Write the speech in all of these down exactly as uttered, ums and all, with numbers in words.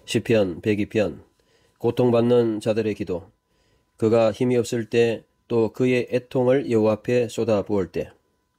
시편 백이 편. 고통받는 자들의 기도. 그가 힘이 없을 때, 또 그의 애통을 여호와 앞에 쏟아 부을 때.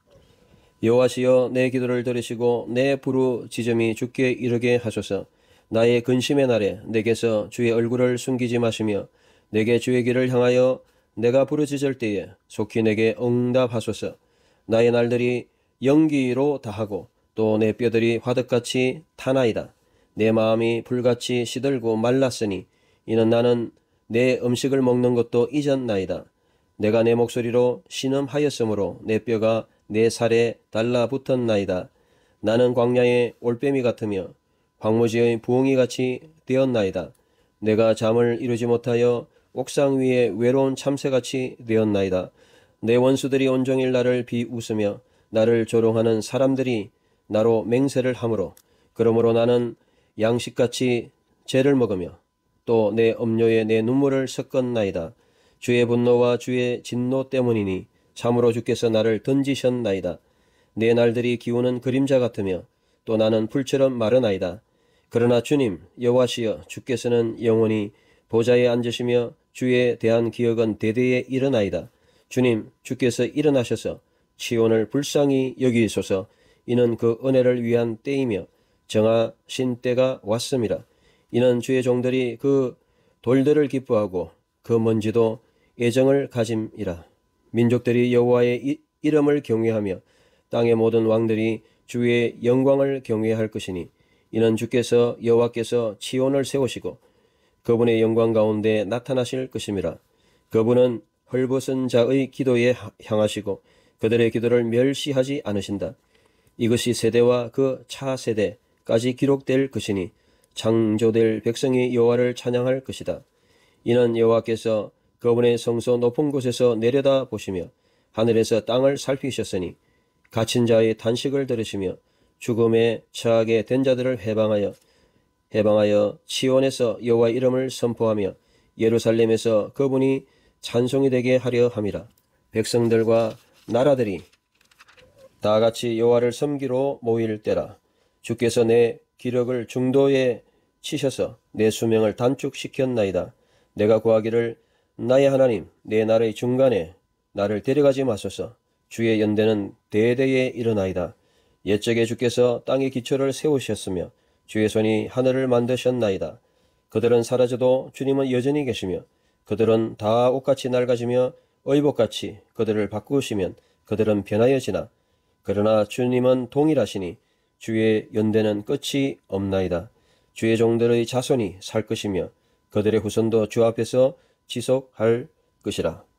여호와시여, 내 기도를 들으시고 내 부르짖음이 주께 이르게 하소서. 나의 근심의 날에 내게서 주의 얼굴을 숨기지 마시며 내게 주의 길을 향하여 내가 부르짖을 때에 속히 내게 응답하소서. 나의 날들이 연기로 다하고 또 내 뼈들이 화덕같이 타나이다. 내 마음이 불같이 시들고 말랐으니 이는 나는 내 음식을 먹는 것도 잊었나이다. 내가 내 목소리로 신음하였으므로 내 뼈가 내 살에 달라붙었나이다. 나는 광야의 올빼미 같으며 황무지의 부엉이같이 되었나이다. 내가 잠을 이루지 못하여 옥상 위에 외로운 참새같이 되었나이다. 내 원수들이 온종일 나를 비웃으며 나를 조롱하는 사람들이 나로 맹세를 하므로 그러므로 나는 양식같이 죄를 먹으며 또 내 음료에 내 눈물을 섞었나이다. 주의 분노와 주의 진노 때문이니 참으로 주께서 나를 던지셨나이다. 내 날들이 기우는 그림자 같으며 또 나는 풀처럼 마르나이다. 그러나 주님 여호와시여, 주께서는 영원히 보좌에 앉으시며 주에 대한 기억은 대대에 일어나이다. 주님 주께서 일어나셔서 치온을 불쌍히 여기소서. 이는 그 은혜를 위한 때이며 정하신 때가 왔음이라. 이는 주의 종들이 그 돌들을 기뻐하고 그 먼지도 애정을 가짐이라. 민족들이 여호와의 이름을 경외하며 땅의 모든 왕들이 주의 영광을 경외할 것이니 이는 주께서 여호와께서 치온을 세우시고 그분의 영광 가운데 나타나실 것임이라. 그분은 헐벗은 자의 기도에 향하시고 그들의 기도를 멸시하지 않으신다. 이것이 세대와 그 차세대까지 기록될 것이니 창조될 백성이 여호와를 찬양할 것이다. 이는 여호와께서 그분의 성소 높은 곳에서 내려다 보시며 하늘에서 땅을 살피셨으니 갇힌 자의 탄식을 들으시며 죽음에 처하게 된 자들을 해방하여 해방하여 치온에서 여호와 이름을 선포하며 예루살렘에서 그분이 찬송이 되게 하려 함이라. 백성들과 나라들이 다 같이 여호와를 섬기러 모일 때라. 주께서 내 기력을 중도에 치셔서 내 수명을 단축시켰나이다. 내가 구하기를 나의 하나님, 내 날의 중간에 나를 데려가지 마소서. 주의 연대는 대대에 일어나이다. 옛적에 주께서 땅의 기초를 세우셨으며 주의 손이 하늘을 만드셨나이다. 그들은 사라져도 주님은 여전히 계시며 그들은 다 옷같이 낡아지며 의복같이 그들을 바꾸시면 그들은 변하여지나 그러나 주님은 동일하시니 주의 연대는 끝이 없나이다. 주의 종들의 자손이 살 것이며 그들의 후손도 주 앞에서 지속할 것이라.